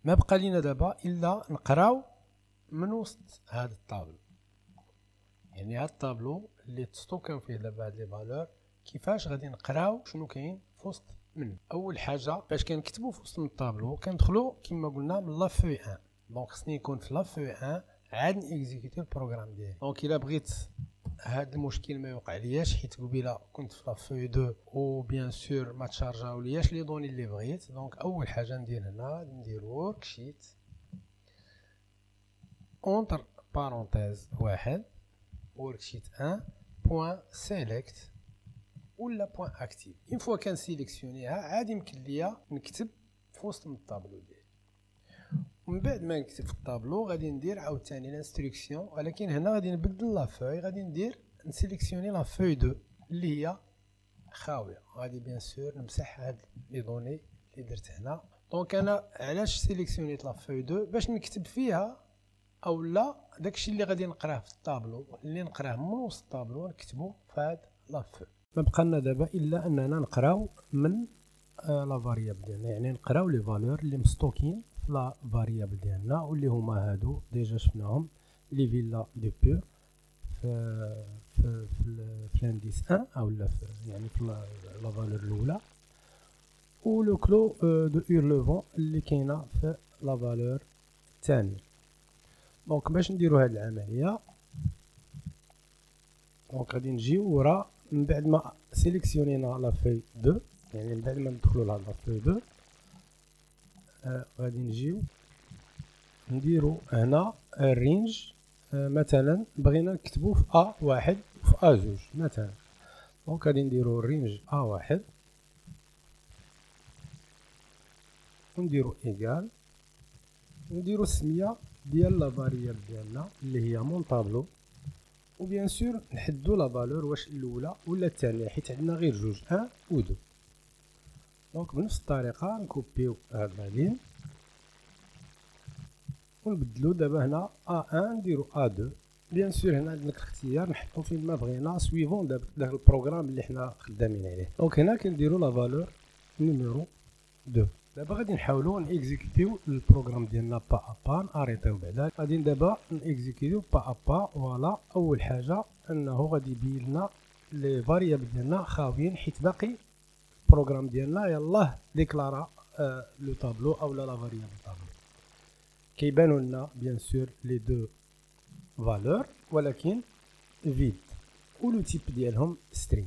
ما بقى لينا دابا الا نقراو من وسط هذا الطابلو، يعني هذا الطابلو اللي تستوكاو فيه دابا هاد لي فالور كيفاش غادي نقراو شنو كاين في وسط منه. اول حاجه فاش كنكتبوا في وسط من الطابلو كندخلوا كما قلنا من لا فوي 1. دونك خصني يكون في لا فوي 1 عاد نيكزيكوتي البروغرام ديالي. دونك الا بغيت هاد المشكل ما يوقع لياش حيت قبيله كنت في لا فوي 2 و بيان سور ما تشارجاو لياش لي دوني اللي بغيت. دونك اول حاجه ندير هنا ندير ورك شيت اونتر بارونتيز واحد وركشيت 1 بوين سيليكت ولا بوين اكتيف. اون فوا كان سيليكسيونيها عاد يمكن ليا نكتب في وسط من الطابلو ديالي. ومن بعد ما نكتب في الطابلو غادي ندير عاوتاني لانستركسيون، ولكن هنا غادي نبدل لا فوي، غادي ندير نسيليكسيوني لا فوي 2 اللي هي خاويه. غادي بيان سور نمسح هاد لي دوني اللي درت هنا. دونك انا علاش سيليكسيونيت لا فوي 2 باش نكتب فيها او لا داكشي اللي غادي نقراه في الطابلو، اللي نقراه من وسط الطابلو نكتبو في هاد لافو. ما بقى لنا دابا الا اننا نقراو من لا فاريابل ديالنا، يعني نقراو لي فالور اللي مستوكين في لا فاريابل ديالنا واللي هما هادو ديجا شفناهم لي فيلا دو بور في الانديس 1 او لا يعني في لا فالور الاولى، و لو كلو دو اورلوفون اللي كاينه في لا فالور الثانيه. دونك باش نديرو هاد العمليه دونك غادي نجيو ورا من بعد ما سيليكسيونينا لا فوي 2، يعني من بعد ما ندخلو لهاد لا فوي 2 غادي نجيو نديرو هنا الرينج. مثلا بغينا نكتبو في A1 وفي A2 مثلا، دونك غادي نديرو الرينج A1 ونديرو ايكال ونديرو السميه ديال لا فاريابل ديالنا اللي هي مون طابلو، وبيان سور نحدو لا فالور واش الاولى ولا الثانيه حيت عندنا غير جوج 1 و 2. دونك بنفس الطريقه نكوبيو هاد لين ونبدلو دابا هنا A1 نديرو A2. بيان سور هنا عندنا الاختيار نحطو فين ما بغينا سويفون داك البروغرام اللي حنا خدامين عليه. دونك هنا كنديرو لا فالور نيميرو 2. دابا غادي نحاولوا نيكزيكوتيو البروغرام ديالنا با ابا، ناريطيو بعدا غادي دابا نيكزيكوتيو با ابا. فوالا اول حاجه انه غادي يبين لنا لي فاريابل ديالنا خاويين حيت باقي البروغرام ديالنا يلاه ديكلارا لو طابلو او لا فاريابل طابلو. كيبانوا لنا بيان سور لي دو فالور ولكن فيد و لو تيب ديالهم سترينغ.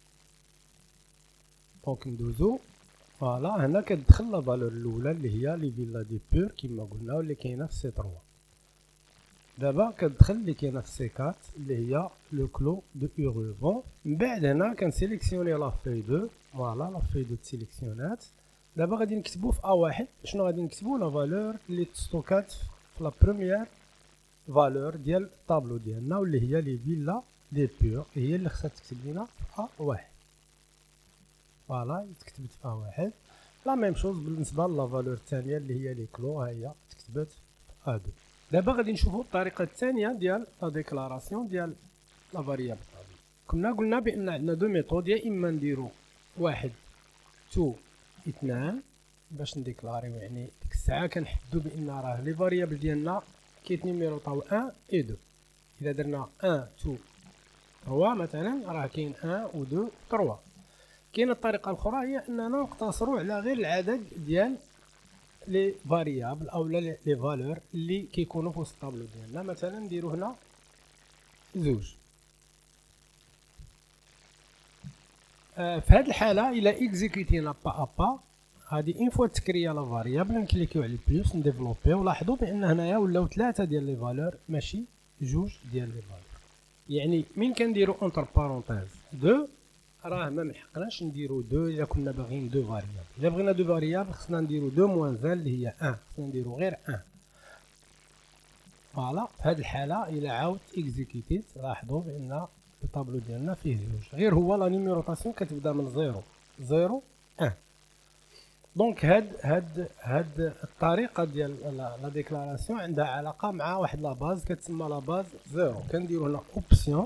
دونك ندوزو فوالا هنا كتدخل لا فالور الاولى اللي هي لي فيلا دي بور كيما قلنا واللي كاينه في سي 3. دابا كتدخل اللي كاينه في سي 4 اللي هي لو كلو دو اورلوفون. من بعد هنا كنسيليكسيوني لا فوي 2. فوالا لا فوي 2 تسيليكسيونات. دابا غادي نكتبو في A1 شنو غادي نكتبو لا فالور اللي تستوكات في لا بروميير فالور ديال الطابلو ديالنا واللي هي لي فيلا دي بور، هي اللي خصها تكتب لينا في A1. فوالا تكتبت في A1. لا ميم شوز بالنسبه لا فالور الثانيه اللي هي لي كلو ها هي تكتبت في A2. دابا غادي نشوفو الطريقه الثانيه ديال لا ديكلاراسيون ديال لا فاريابل. كنا قلنا بان عندنا دو ميثود، يا اما نديرو 1 2 2 باش نديكلاريو، يعني ديك الساعه كنحددو بان راه لي فاريابل ديالنا كيتنيميروطاو 1 و 2. اذا درنا 1 2 3 مثلا راه كاين 1 و 2 و 3. كاينه الطريقه الاخرى هي اننا نقتصروا على غير العدد ديال لي فاريابل او لي فالور اللي كيكونوا في وسط الطابلو ديالنا. مثلا نديرو هنا 2. في هذه الحاله الى اكزيكوتينا با ابا هادي اون فوا تكريا لا فاريابل نكليكيو على البلوس نديفلوبيو. لاحظوا بان هنايا ولاو 3 ديال لي فالور ماشي 2 ديال لي فالور. يعني من كنديرو اونتر بارونتيز 2 راه ما ملحقناش نديرو 2 الا كنا باغيين 2 فاريابل. الا بغينا 2 فاريابل خصنا نديرو 2 موان زال اللي هي 1، خصنا نديرو غير 1. فوالا في هذه الحاله الى عاود اكزيكوتيت لاحظوا بان الطابلو ديالنا فيه 2 غير هو لا نيميروطاسيون كتبدا من 0 0 1. دونك هاد الطريقه ديال لا ديكلاراسيون عندها علاقه مع واحد لا باز كتسمى لا باز 0. كنديرو هنا اوبسيون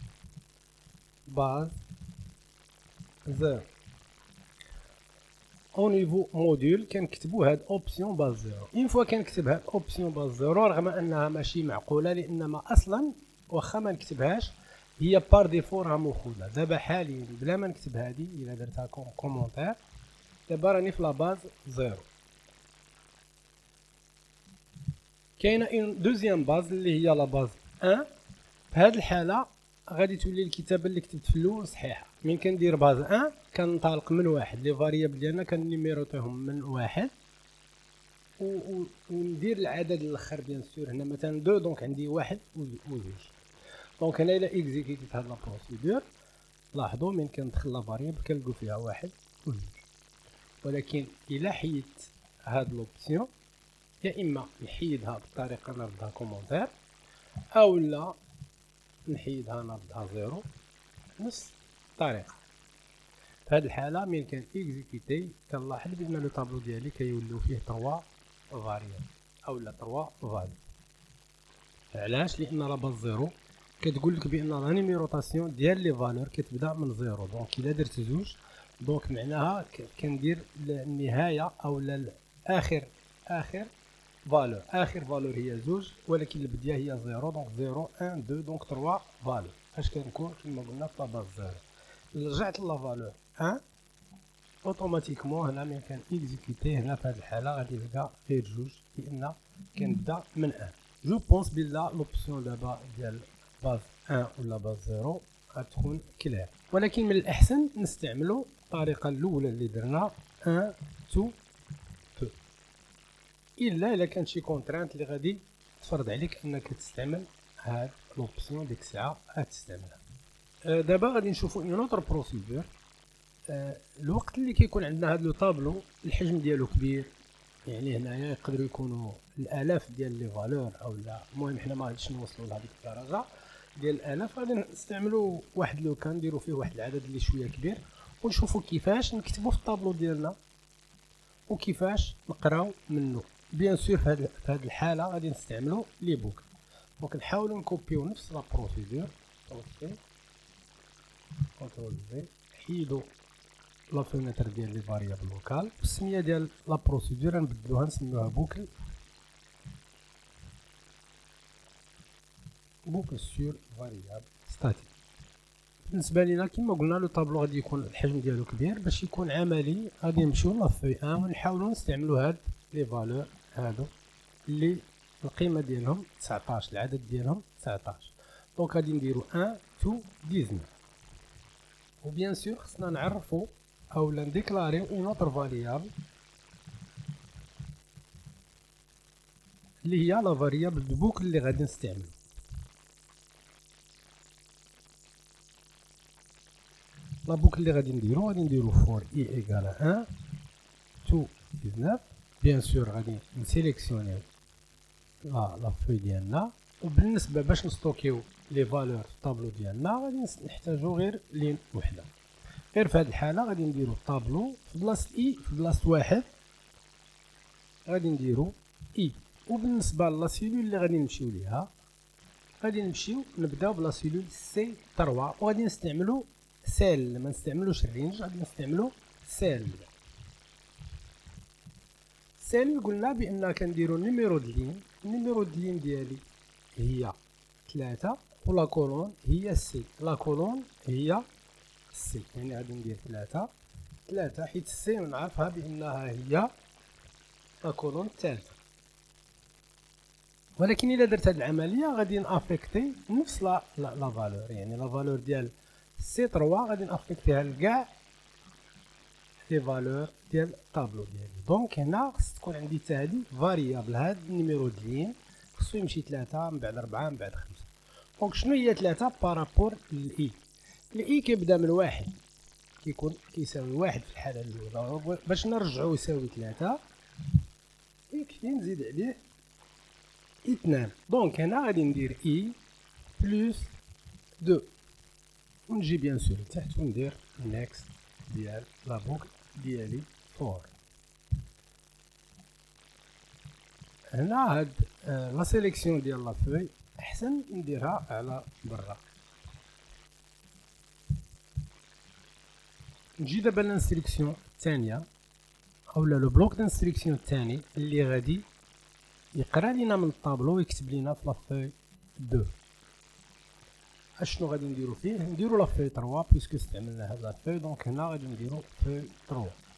باز 0. او نيفو موديل كنكتبوا هاد اوبسيون باز زيرو. اون فوا كنكتب هاد اوبسيون باز زيرو رغم انها ماشي معقوله لانما اصلا واخا ما نكتبهاش هي بار ديفو راه موجوده. دابا حاليا بلا ما نكتب هادي الا درتها كومونتير دابا راني في لا باز زيرو. كاينه اون دوزيام باز اللي هي لا باز 1. في هاد الحاله غادي تولي الكتابه اللي كتبت في الاول صحيحه. من كندير باز 1 كنطالق من واحد لي فاريابل ديالنا كنيميروطيهم من واحد وندير العدد الاخر بيان سور. هنا مثلا 2 دونك عندي واحد وزوج. دونك انا الا اكزيكيتيت هاد لا بروسيدور لاحظوا من كندخل لا فاريابل كنلقوا فيها واحد وزوج. ولكن الا حيدت هاد لوبسيون يا اما نحيدها بالطريقه نردها كومونتير او لا نحيدها نردها زيرو نفس الطريقه. في هذه الحاله ملي كان اكزيكيتي كنلاحظ بان لو طابلو ديالي كيوليو فيه 3 فاريابل او لا 3 فاليو. علاش؟ لان لا باز زيرو كتقول لك بان لا نيميروطاسيون ديال لي فالور كتبدا من زيرو. دونك الا درت زوج دونك معناها كندير النهايه او لا اخر فالور هي زوج ولكن البدايه هي زيرو. دونك 0 1 2 دونك 3 فالور. فاش كنكون كما قلنا في لاباز زيرو رجعت لا فالور 1 اوتوماتيكمون هنا ملي كان اكزيكيتي هنا في هذه الحاله غادي نلقى غير جوج لان كنبدا من 1. جو بونس بلا لوبسيون دابا ديال باز 1 ولا باز 0 غتكون كلير. ولكن من الاحسن نستعملوا الطريقه الاولى اللي درنا 1 2 الا كانت شي كونترانت اللي غادي تفرض عليك انك تستعمل هاد لوبسيون ديك الساعه غتستعملها. دابا غادي نشوفوا اون اوتر بروسيدور. الوقت اللي كيكون عندنا هاد لو طابلو الحجم ديالو كبير يعني هنايا يقدروا يكونوا الالاف ديال لي فالور او لا المهم حنا ما غاديش نوصلوا لهذيك الدرجه ديال الالاف. غادي نستعملوا واحد لو كان نديروا فيه واحد العدد اللي شويه كبير ونشوفوا كيفاش نكتبوا في الطابلو ديالنا وكيفاش نقراو منه. بيان سور في هذه الحاله غادي نستعملوا لي بوك. دونك نحاولوا نكوبيو نفس لا بروسيدور. كونترول في حيدوا لا فينيتر ديال لي فاريابل لوكال. السميه ديال لا بروسيدور نبدلوها نسميوها بوكل سور فاريابل ستاتيك. بالنسبه لينا كما قلنا لو طابلو غادي يكون الحجم ديالو كبير باش يكون عملي غادي نمشيو لا في 1 ونحاولوا نستعملوا هاد لي فالور هادو اللي القيمه ديالهم 19 العدد ديالهم 19. دونك غادي نديرو 1 تو 19 وبيان سور خصنا نعرفو اولا نديكلاريو اون اوتر فاريابل اللي هي لا فاريابل دو بوكل اللي غادي نستعملو. لا بوكل اللي غادي نديرو فور اي ايكال 1 تو 19. بيان سور غادي نسيليكسيونيو لا فوي ديالنا وبالنسبه باش نستوكيو لي فالور في الطابلو ديالنا غادي نحتاجو غير لين وحده. غير في هذه الحاله غادي نديرو الطابلو في بلاصه اي في بلاصه واحد غادي نديرو اي. وبالنسبه لا سيلول اللي غادي نمشيو ليها غادي نبداو بلا سيلول سي 3 وغادي نستعملو سيل. ما نستعملوش الرينج غادي نستعملو سيل. قلنا بان كنديرو نيميرو د لين. النيميرو د لين ديالي هي 3 ولا كولون هي سي. لا كولون هي سي يعني غادي ندير 3 حيت سي نعرفها بانها هي لا كولون الثالثه. ولكن الا درت هذه العمليه غادي نافيكتي نفس لا فالور يعني لا فالور ديال سي 3 غادي نافيكتيها لكاع لي فالور ديال الطابلو ديالي. دونك هنا خص تكون عندي حتى هادي فاريابل. هاد النيميرو د لين خصو يمشي 3 من بعد 4 من بعد 5. دونك شنو هي 3 بارابور للاي؟ الاي كيبدا من واحد كيكون كيساوي واحد في الحاله الاولى. باش نرجعو يساوي 3 يكفي نزيد عليه 2. دونك هنا غادي ندير اي بلس 2 ونجي بيان سور لتحت وندير نيكست ديال لا بوكل ديالي فور. هنا هاد لا سيليكسيون ديال لا فوي احسن نديرها على برا. نجي دابا للسيليكسيون الثانيه اولا لو بلوك دانستركسيون الثاني اللي غادي يقرا لينا من الطابلو ويكتب لينا في لافوي 2. اشنو غادي نديرو فيه؟ نديرو لافوي 3 بيسكو استعملنا هاد لافوي، دونك هنا غادي نديرو فوي 3.